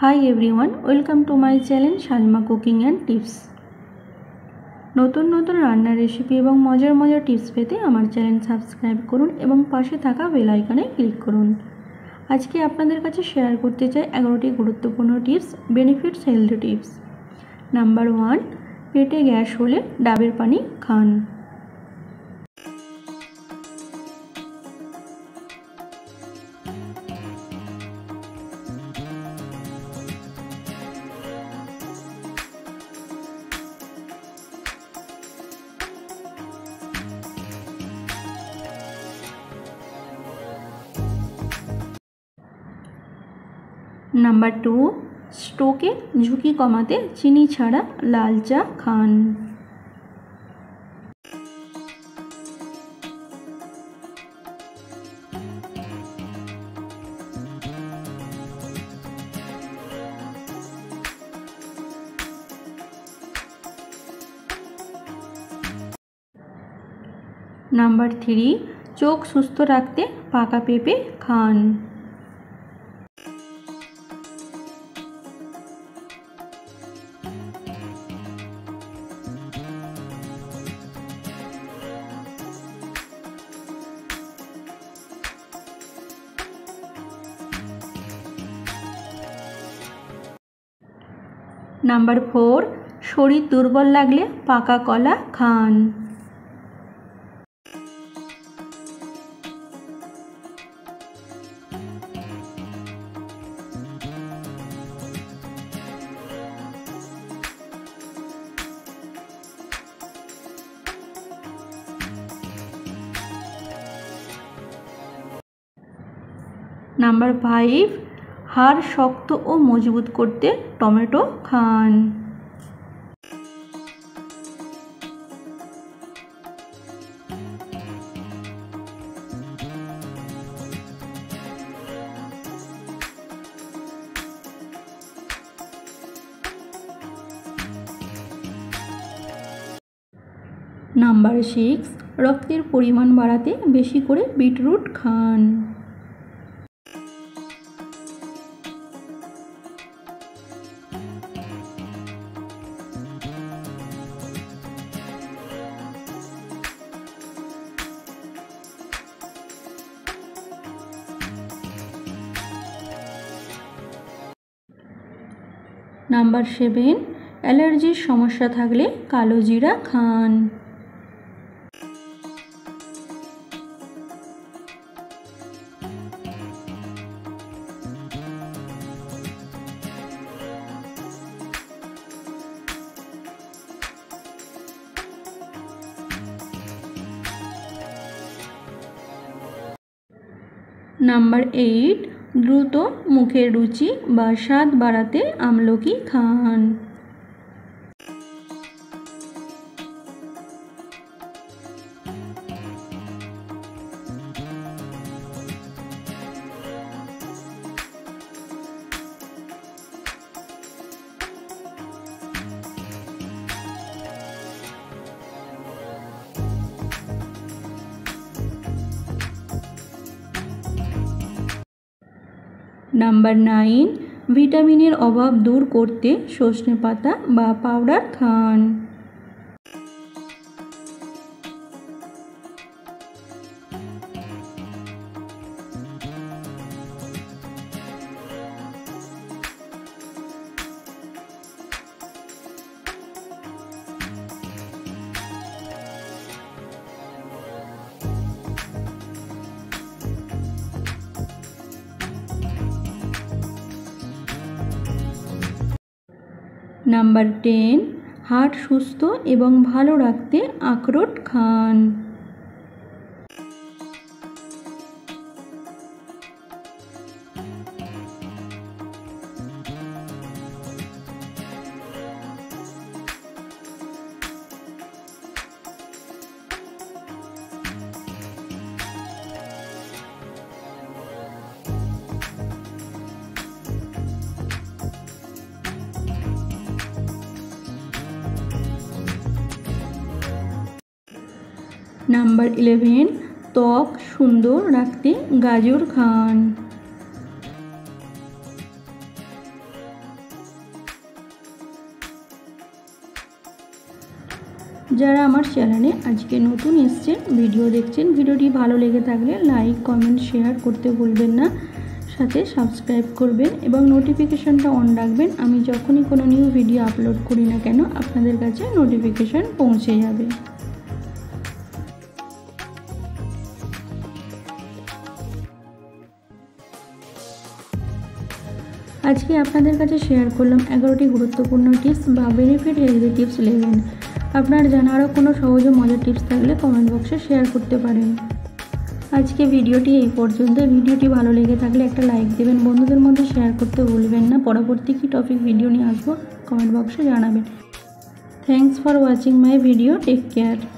High everyone, welcome to my channel Salma cooking and tips. নতুন নতুন রান্নার রেসিপি এবং মজার মজার টিপস পেতে আমার চ্যানেল সাবস্ক্রাইব করুন এবং পাশে থাকা বেল আইকনে ক্লিক করুন। আজকে আপনাদের কাছে শেয়ার করতে চাই 11টি গুরুত্বপূর্ণ tips, benefits health tips. Number 1, পেটে গ্যাস হলে ডাবের পানি খান। নাম্বার 2, স্ট্রোকের ঝুঁকি কমাতে চিনি ছাড়া লাল চা খান। নাম্বার 3, চোখ সুস্থ রাখতে পাকা পেঁপে খান। নাম্বার 4, শরীর দুর্বল লাগলে পাকা কলা খান। নাম্বার 5, হাড় শক্ত ও মজবুত করতে টমেটো খান। নাম্বার 6, রক্তের পরিমাণ বাড়াতে বেশি করে বিটরুট খান। নাম্বার 7, অ্যালার্জির সমস্যা থাকলে কালো জিরা খান। নাম্বার 8, দ্রুত মুখের রুচি বা স্বাদ বাড়াতে আমলকি খান। নাম্বার 9, ভিটামিনের অভাব দূর করতে সজনে পাতা বা পাউডার খান। নাম্বার 10, হার্ট সুস্থ এবং ভালো রাখতে আখরোট খান। নাম্বার 11, ত্বক সুন্দর রাখতে গাজর খান। যারা আমার চ্যানেলে আজকে নতুন এসেছেন, ভিডিও দেখছেন, ভিডিওটি ভালো লেগে থাকলে লাইক কমেন্ট শেয়ার করতে ভুলবেন না, সাথে সাবস্ক্রাইব করবেন এবং নোটিফিকেশনটা অন রাখবেন। আমি যখনই কোনো নিউ ভিডিও আপলোড করি না কেন আপনাদের কাছে নোটিফিকেশন পৌঁছে যাবে। আজকে আপনাদের কাছে শেয়ার করলাম 11টি গুরুত্বপূর্ণ টিপস বা বেনিফিট হেলদি টিপস 11। আপনার জানা আরও কোনো সহজ ও মজার টিপস থাকলে কমেন্ট বক্সে শেয়ার করতে পারেন। আজকে ভিডিওটি এই পর্যন্ত। ভিডিওটি ভালো লেগে থাকলে একটা লাইক দেবেন, বন্ধুদের মধ্যে শেয়ার করতে ভুলবেন না। পরবর্তী কী টপিক ভিডিও নিয়ে আসবো কমেন্ট বক্সে জানাবেন। Thanks for watching my video. Take care.